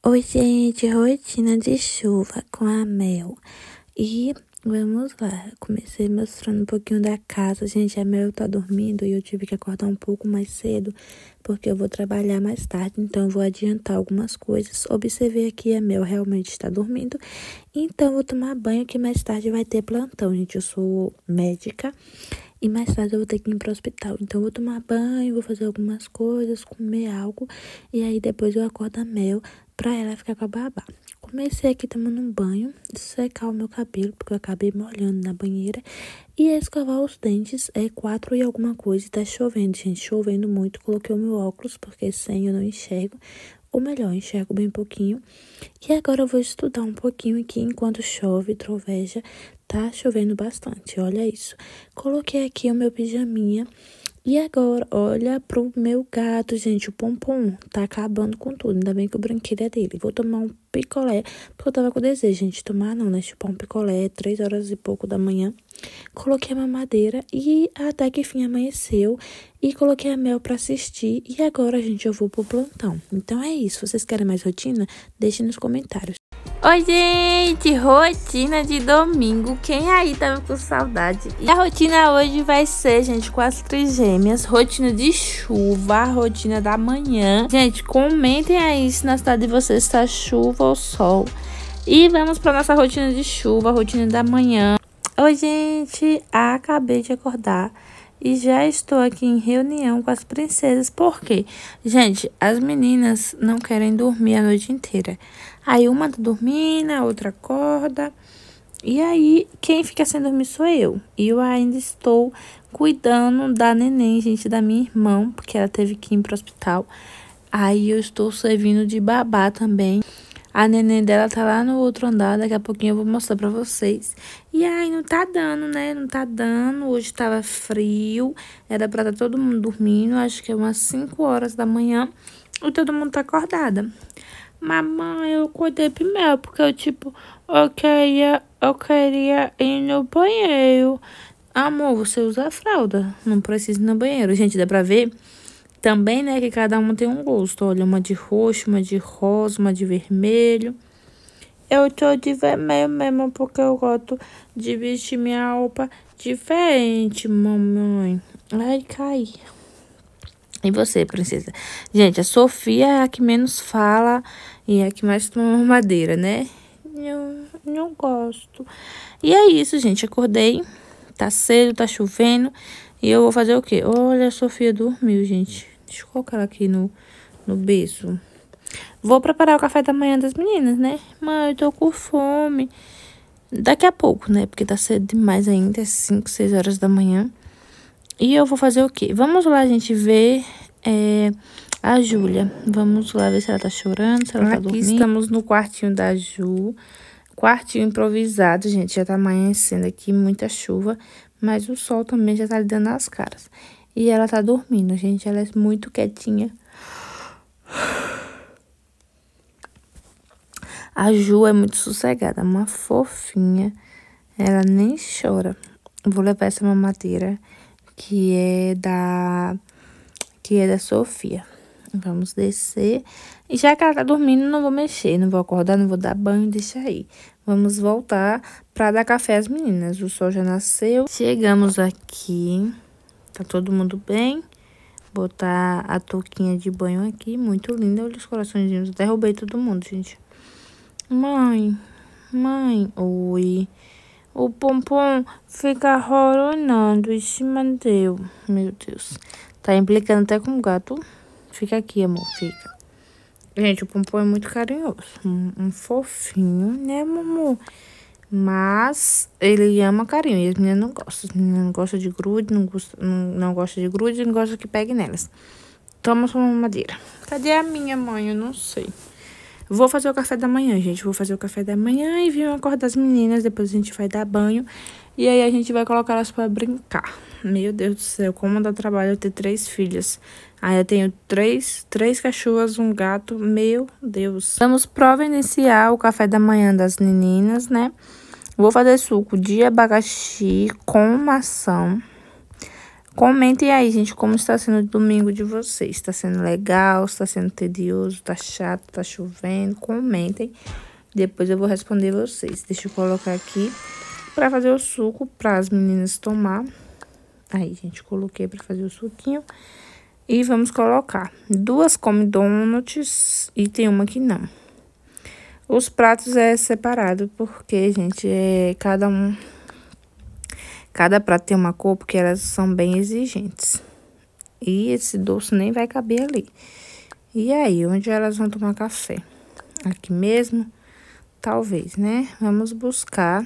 Oi, gente, rotina de chuva com a Mel. E vamos lá, comecei mostrando um pouquinho da casa. Gente, a Mel tá dormindo e eu tive que acordar um pouco mais cedo, porque eu vou trabalhar mais tarde, então eu vou adiantar algumas coisas. Observei aqui, a Mel realmente está dormindo, então eu vou tomar banho, que mais tarde vai ter plantão, gente. Eu sou médica e mais tarde eu vou ter que ir pro hospital. Então eu vou tomar banho, vou fazer algumas coisas, comer algo, e aí depois eu acordo a Mel pra ela ficar com a babá. Comecei aqui tomando um banho, secar o meu cabelo, porque eu acabei molhando na banheira, e escovar os dentes, 4 e alguma coisa. E tá chovendo, gente, chovendo muito. Coloquei o meu óculos, porque sem eu não enxergo, ou melhor, enxergo bem pouquinho. E agora eu vou estudar um pouquinho aqui, enquanto chove, troveja. Tá chovendo bastante, olha isso. Coloquei aqui o meu pijaminha. E agora, olha pro meu gato, gente, o Pompom tá acabando com tudo. Ainda bem que o brinquedo é dele. Vou tomar um picolé, porque eu tava com desejo, gente, de tomar não, né? Chupar um picolé, 3 horas e pouco da manhã. Coloquei a mamadeira e até que enfim amanheceu. E coloquei a Mel pra assistir. E agora, gente, eu vou pro plantão. Então é isso. Vocês querem mais rotina? Deixem nos comentários. Oi, gente! Rotina de domingo. Quem aí tava com saudade? E a rotina hoje vai ser, gente, com as trigêmeas. Rotina de chuva, rotina da manhã. Gente, comentem aí se na cidade de vocês está chuva ou sol. E vamos para nossa rotina de chuva, rotina da manhã. Oi, gente! Acabei de acordar. E já estou aqui em reunião com as princesas. Por quê? Gente, as meninas não querem dormir a noite inteira. Aí uma tá dormindo, a outra acorda. E aí, quem fica sem dormir sou eu. E eu ainda estou cuidando da neném, gente, da minha irmã, porque ela teve que ir pro hospital. Aí eu estou servindo de babá também. A neném dela tá lá no outro andar, daqui a pouquinho eu vou mostrar pra vocês. E aí, não tá dando, né? Não tá dando. Hoje tava frio, era pra estar todo mundo dormindo, acho que é umas 5 horas da manhã. E todo mundo tá acordada. Mamãe, eu acordei primeiro, porque eu queria ir no banheiro. Amor, você usa a fralda, não precisa ir no banheiro. Gente, dá pra ver também, né, que cada uma tem um gosto. Olha, uma de roxo, uma de rosa, uma de vermelho. Eu tô de vermelho mesmo, porque eu gosto de vestir minha roupa diferente, mamãe. Ai, caí. E você, princesa? Gente, a Sofia é a que menos fala e é a que mais toma mamadeira, né? Não gosto. E é isso, gente. Acordei. Tá cedo, tá chovendo. E eu vou fazer o quê? Olha, a Sofia dormiu, gente. Deixa eu colocar ela aqui no berço. Vou preparar o café da manhã das meninas, né? Mãe, eu tô com fome. Daqui a pouco, né? Porque tá cedo demais ainda. É 5, 6 horas da manhã. E eu vou fazer o quê? Vamos lá, gente, ver a Júlia. Vamos lá ver se ela tá chorando, se ela tá dormindo. Aqui estamos no quartinho da Ju. Quartinho improvisado, gente. Já tá amanhecendo aqui, muita chuva. Mas o sol também já tá lhe dando as caras. E ela tá dormindo, gente. Ela é muito quietinha. A Ju é muito sossegada, uma fofinha. Ela nem chora. Vou levar essa mamadeira que é da Sofia. Vamos descer. E já que ela tá dormindo, não vou mexer, não vou acordar, não vou dar banho, deixa aí. Vamos voltar pra dar café às meninas. O sol já nasceu. Chegamos aqui. Tá todo mundo bem. Botar a touquinha de banho aqui, muito linda. Olha os coraçõezinhos. Derrubei todo mundo, gente. Mãe. Oi. O Pompom fica roronando em cima dele. Meu Deus. Tá implicando até com o gato. Fica aqui, amor, fica. Gente, o Pompom é muito carinhoso. Um fofinho, né, amor? Mas ele ama carinho e as meninas não gostam. As meninas não gostam de grude, não gostam de grude, não gostam que pegue nelas. Toma sua mamadeira. Cadê a minha mãe? Eu não sei. Vou fazer o café da manhã, gente. Vou fazer o café da manhã e vir acordar as meninas. Depois a gente vai dar banho. E aí a gente vai colocar elas pra brincar. Meu Deus do céu, como dá trabalho eu ter 3 filhas. Aí eu tenho três cachorras, um gato. Meu Deus. Vamos providenciar o café da manhã das meninas, né? Vou fazer suco de abacaxi com maçã, Comentem aí, gente, como está sendo o domingo de vocês. Está sendo legal, está sendo tedioso, está chato, está chovendo? Comentem. Depois eu vou responder vocês. Deixa eu colocar aqui para fazer o suco para as meninas tomar. Aí, gente, coloquei para fazer o suquinho. E vamos colocar. 2 comem donuts e tem uma que não. Os pratos é separado porque, gente, cada prato tem uma cor porque elas são bem exigentes. E esse doce nem vai caber ali. E aí, onde elas vão tomar café? Aqui mesmo? Talvez, né? Vamos buscar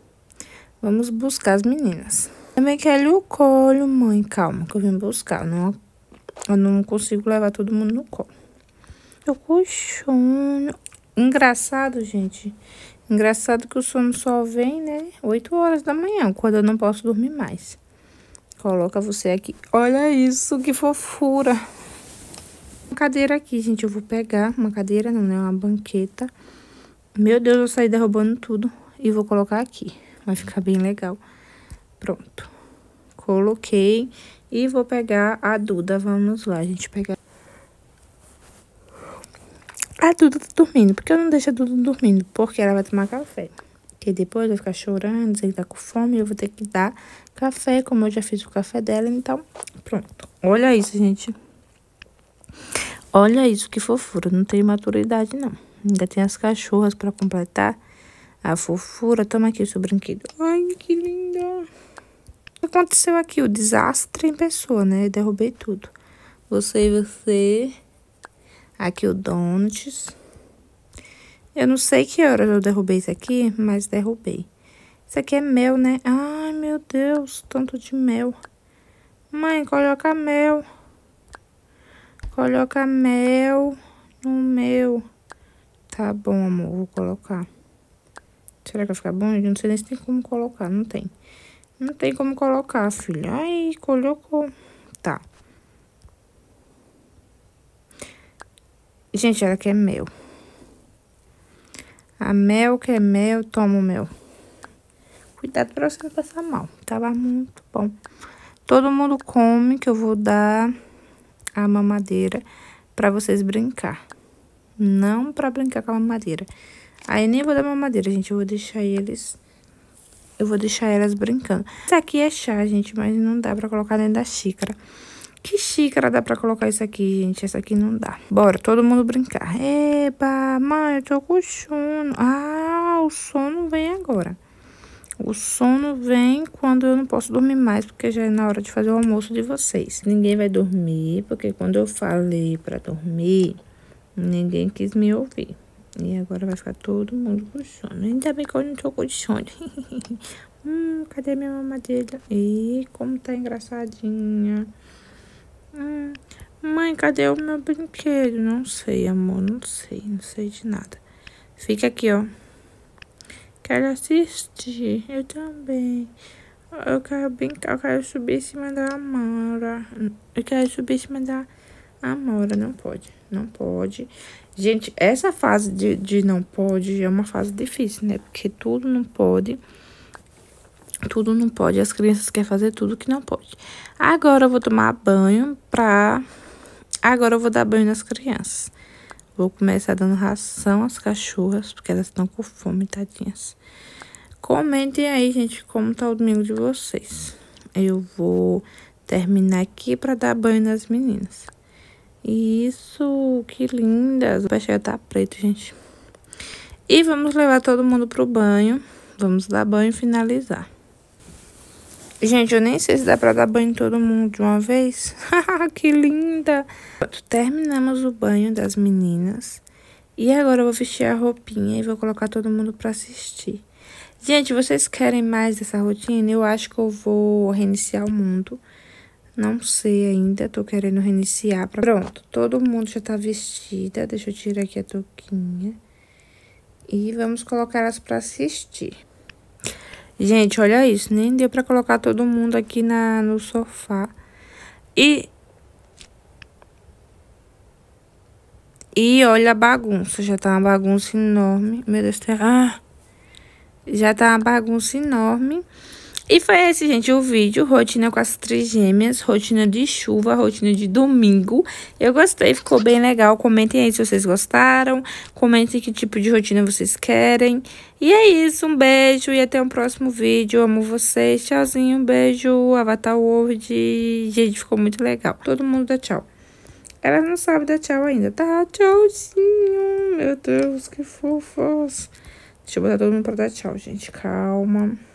as meninas. Também quero o colo, mãe. Calma, que eu vim buscar. Eu não consigo levar todo mundo no colo. Eu com sono. Engraçado, gente. Engraçado que o sono só vem, né? 8 horas da manhã, quando eu não posso dormir mais. Coloca você aqui. Olha isso, que fofura. Uma cadeira aqui, gente. Eu vou pegar uma cadeira, não, né? Uma banqueta. Meu Deus, eu saí derrubando tudo. E vou colocar aqui. Vai ficar bem legal. Pronto. Coloquei. E vou pegar a Duda. Vamos lá, gente. Pegar. A Duda tá dormindo. Por que eu não deixo a Duda dormindo? Porque ela vai tomar café. Porque depois vai ficar chorando, dizer que tá com fome. E eu vou ter que dar café, como eu já fiz o café dela. Então, pronto. Olha isso, gente. Olha isso, que fofura. Não tem maturidade, não. Ainda tem as cachorras pra completar a fofura. Toma aqui o seu brinquedo. Ai, que linda. O que aconteceu aqui? O desastre em pessoa, né? Eu derrubei tudo. Você e você. Aqui o donuts. Eu não sei que horas eu derrubei isso aqui, mas derrubei. Isso aqui é mel, né? Ai, meu Deus, tanto de mel. Mãe, coloca mel. Coloca mel no meu. Tá bom, amor, vou colocar. Será que vai ficar bom? Eu não sei nem se tem como colocar, não tem. Não tem como colocar, filha. Ai, colocou. Tá. Gente, ela quer mel. A mel quer mel, toma o mel. Cuidado pra você não passar mal. Tava muito bom. Todo mundo come, que eu vou dar a mamadeira pra vocês brincar. Não pra brincar com a mamadeira. Aí nem vou dar mamadeira, gente. Eu vou deixar eles... Eu vou deixar elas brincando. Isso aqui é chá, gente, mas não dá pra colocar dentro da xícara. Que xícara dá pra colocar isso aqui, gente? Essa aqui não dá. Bora, todo mundo brincar. Eba, mãe, eu tô com sono. Ah, o sono vem agora. O sono vem quando eu não posso dormir mais, porque já é na hora de fazer o almoço de vocês. Ninguém vai dormir, porque quando eu falei pra dormir, ninguém quis me ouvir. E agora vai ficar todo mundo com sono. Ainda bem que eu não tô com sono. Cadê minha mamadeira? Ih, como tá engraçadinha. Mãe, cadê o meu brinquedo? Não sei, amor, não sei de nada. Fica aqui, ó. Quero assistir, eu também. Eu quero brincar, eu quero subir em cima da Amora. Eu quero subir em cima da Amora, não pode, não pode. Gente, essa fase de não pode é uma fase difícil, né? Porque tudo não pode. Tudo não pode, as crianças querem fazer tudo que não pode. Agora eu vou tomar banho Agora eu vou dar banho nas crianças. Vou começar dando ração às cachorras, porque elas estão com fome, tadinhas. Comentem aí, gente, como tá o domingo de vocês. Eu vou terminar aqui pra dar banho nas meninas. Isso, que lindas. O peixe já tá preto, gente. E vamos levar todo mundo pro banho. Vamos dar banho e finalizar. Gente, eu nem sei se dá pra dar banho em todo mundo de uma vez. Que linda! Terminamos o banho das meninas. E agora eu vou vestir a roupinha e vou colocar todo mundo pra assistir. Gente, vocês querem mais dessa rotina? Eu acho que eu vou reiniciar o mundo. Não sei ainda, tô querendo reiniciar. Pronto, todo mundo já tá vestida. Deixa eu tirar aqui a touquinha. E vamos colocar elas pra assistir. Gente, olha isso, nem deu pra colocar todo mundo aqui no sofá. E olha a bagunça, já tá uma bagunça enorme. Meu Deus do céu. Já tá uma bagunça enorme. E foi esse, gente, o vídeo, rotina com as trigêmeas, rotina de chuva, rotina de domingo. Eu gostei, ficou bem legal. Comentem aí se vocês gostaram, comentem que tipo de rotina vocês querem. E é isso, um beijo e até o próximo vídeo. Amo vocês, tchauzinho, beijo, Avatar World. Gente, ficou muito legal. Todo mundo dá tchau. Ela não sabe dar tchau ainda, tá? Tchauzinho, meu Deus, que fofos. Deixa eu botar todo mundo pra dar tchau, gente, calma.